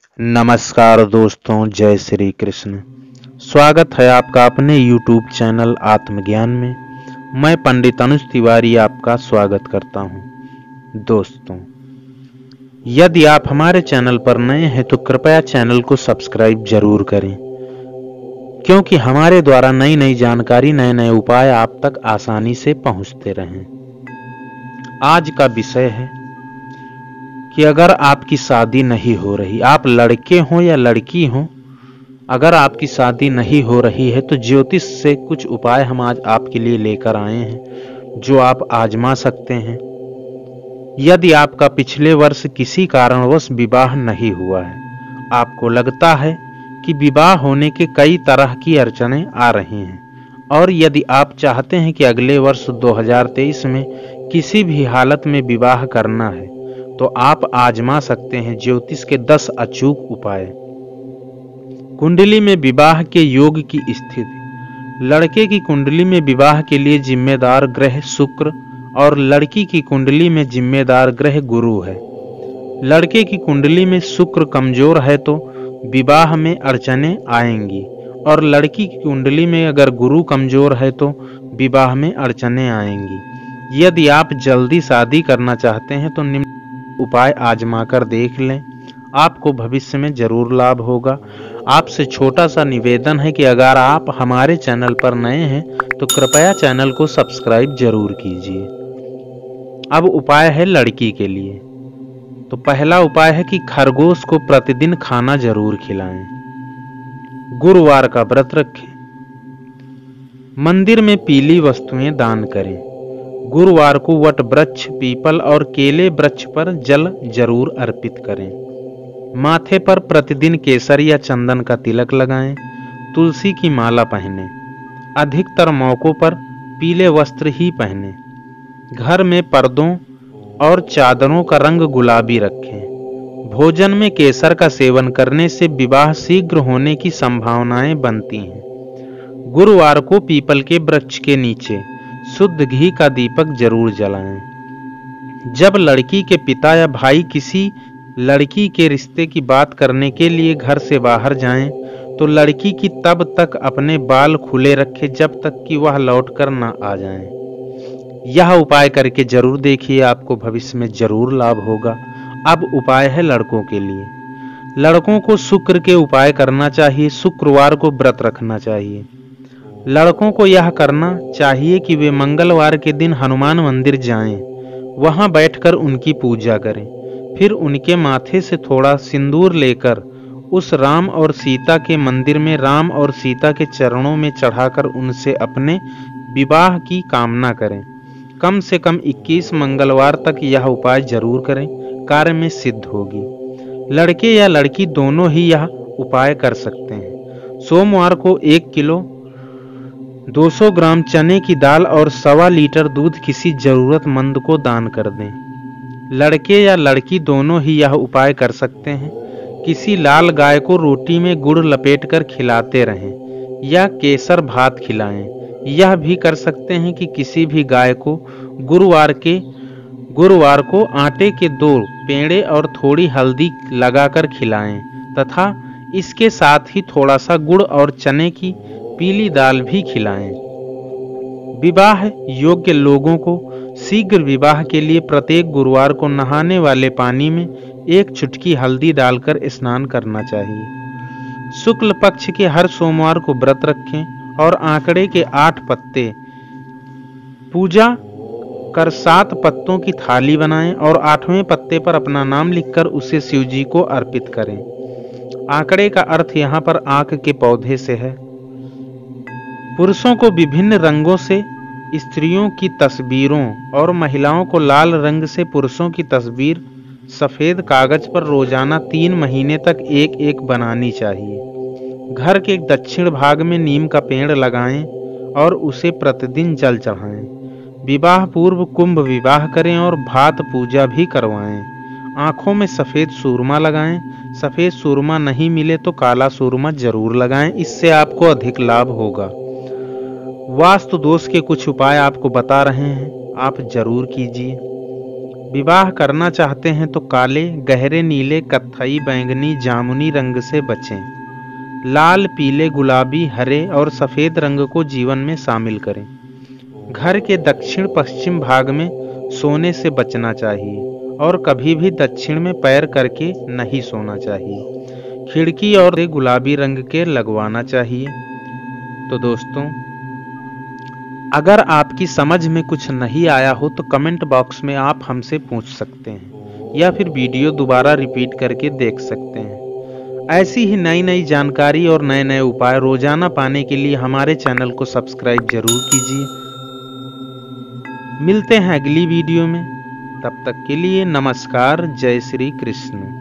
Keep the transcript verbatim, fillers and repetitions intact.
नमस्कार दोस्तों, जय श्री कृष्ण। स्वागत है आपका अपने यूट्यूब चैनल आत्मज्ञान में। मैं पंडित अनुज तिवारी आपका स्वागत करता हूं। दोस्तों, यदि आप हमारे चैनल पर नए हैं तो कृपया चैनल को सब्सक्राइब जरूर करें, क्योंकि हमारे द्वारा नई नई जानकारी, नए नए उपाय आप तक आसानी से पहुंचते रहें। आज का विषय है कि अगर आपकी शादी नहीं हो रही, आप लड़के हो या लड़की हो, अगर आपकी शादी नहीं हो रही है तो ज्योतिष से कुछ उपाय हम आज आपके लिए लेकर आए हैं, जो आप आजमा सकते हैं। यदि आपका पिछले वर्ष किसी कारणवश विवाह नहीं हुआ है, आपको लगता है कि विवाह होने के कई तरह की अड़चनें आ रही हैं, और यदि आप चाहते हैं कि अगले वर्ष दो हज़ार तेईस में किसी भी हालत में विवाह करना है, तो आप आजमा सकते हैं ज्योतिष के दस अचूक उपाय। कुंडली में विवाह के योग की स्थिति। लड़के की कुंडली में विवाह के लिए जिम्मेदार ग्रह शुक्र और लड़की की कुंडली में जिम्मेदार ग्रह गुरु है। लड़के की कुंडली में शुक्र कमजोर है तो विवाह में अड़चनें आएंगी, और लड़की की कुंडली में अगर गुरु कमजोर है तो विवाह में अड़चनें आएंगी। यदि आप जल्दी शादी करना चाहते हैं तो निम्न उपाय आजमा कर देख लें, आपको भविष्य में जरूर लाभ होगा। आपसे छोटा सा निवेदन है कि अगर आप हमारे चैनल पर नए हैं तो कृपया चैनल को सब्सक्राइब जरूर कीजिए। अब उपाय है लड़की के लिए। तो पहला उपाय है कि खरगोश को प्रतिदिन खाना जरूर खिलाएं। गुरुवार का व्रत रखें। मंदिर में पीली वस्तुएं दान करें। गुरुवार को वट वृक्ष, पीपल और केले वृक्ष पर जल जरूर अर्पित करें। माथे पर प्रतिदिन केसर या चंदन का तिलक लगाएं। तुलसी की माला पहनें। अधिकतर मौकों पर पीले वस्त्र ही पहनें। घर में पर्दों और चादरों का रंग गुलाबी रखें। भोजन में केसर का सेवन करने से विवाह शीघ्र होने की संभावनाएं बनती हैं। गुरुवार को पीपल के वृक्ष के नीचे शुद्ध घी का दीपक जरूर जलाएं। जब लड़की के पिता या भाई किसी लड़की के रिश्ते की बात करने के लिए घर से बाहर जाएं, तो लड़की की तब तक अपने बाल खुले रखें जब तक कि वह लौटकर न आ जाएं। यह उपाय करके जरूर देखिए, आपको भविष्य में जरूर लाभ होगा। अब उपाय है लड़कों के लिए। लड़कों को शुक्र के उपाय करना चाहिए। शुक्रवार को व्रत रखना चाहिए। लड़कों को यह करना चाहिए कि वे मंगलवार के दिन हनुमान मंदिर जाएं, वहां बैठकर उनकी पूजा करें। फिर उनके माथे से थोड़ा सिंदूर लेकर उस राम और सीता के मंदिर में राम और सीता के चरणों में चढ़ाकर उनसे अपने विवाह की कामना करें। कम से कम इक्कीस मंगलवार तक यह उपाय जरूर करें, कार्य में सिद्ध होगी। लड़के या लड़की दोनों ही यह उपाय कर सकते हैं। सोमवार को एक किलो दो सौ ग्राम चने की दाल और सवा लीटर दूध किसी जरूरतमंद को दान कर दें। लड़के या लड़की दोनों ही यह उपाय कर सकते हैं। किसी लाल गाय को रोटी में गुड़ लपेटकर खिलाते रहें या केसर भात खिलाएं। यह भी कर सकते हैं कि किसी भी गाय को गुरुवार के गुरुवार को आटे के दो पेड़े और थोड़ी हल्दी लगाकर खिलाएं, तथा इसके साथ ही थोड़ा सा गुड़ और चने की पीली दाल भी खिलाएं। विवाह योग्य लोगों को शीघ्र विवाह के लिए प्रत्येक गुरुवार को नहाने वाले पानी में एक चुटकी हल्दी डालकर स्नान करना चाहिए। शुक्ल पक्ष के हर सोमवार को व्रत रखें और आंकड़े के आठ पत्ते पूजा कर सात पत्तों की थाली बनाएं और आठवें पत्ते पर अपना नाम लिखकर उसे शिव जी को अर्पित करें। आंकड़े का अर्थ यहाँ पर आंख के पौधे से है। पुरुषों को विभिन्न रंगों से स्त्रियों की तस्वीरों और महिलाओं को लाल रंग से पुरुषों की तस्वीर सफेद कागज पर रोजाना तीन महीने तक एक एक बनानी चाहिए। घर के दक्षिण भाग में नीम का पेड़ लगाएं और उसे प्रतिदिन जल चढ़ाएं। विवाह पूर्व कुंभ विवाह करें और भात पूजा भी करवाएं। आंखों में सफेद सूरमा लगाएं। सफेद सूरमा नहीं मिले तो काला सूरमा जरूर लगाएं, इससे आपको अधिक लाभ होगा। वास्तु दोष के कुछ उपाय आपको बता रहे हैं, आप जरूर कीजिए। विवाह करना चाहते हैं तो काले, गहरे नीले, कत्थई, बैंगनी, जामुनी रंग से बचें। लाल, पीले, गुलाबी, हरे और सफ़ेद रंग को जीवन में शामिल करें। घर के दक्षिण पश्चिम भाग में सोने से बचना चाहिए और कभी भी दक्षिण में पैर करके नहीं सोना चाहिए। खिड़की और गुलाबी रंग के लगवाना चाहिए। तो दोस्तों, अगर आपकी समझ में कुछ नहीं आया हो तो कमेंट बॉक्स में आप हमसे पूछ सकते हैं या फिर वीडियो दोबारा रिपीट करके देख सकते हैं। ऐसी ही नई नई जानकारी और नए नए उपाय रोजाना पाने के लिए हमारे चैनल को सब्सक्राइब जरूर कीजिए। मिलते हैं अगली वीडियो में, तब तक के लिए नमस्कार। जय श्री कृष्ण।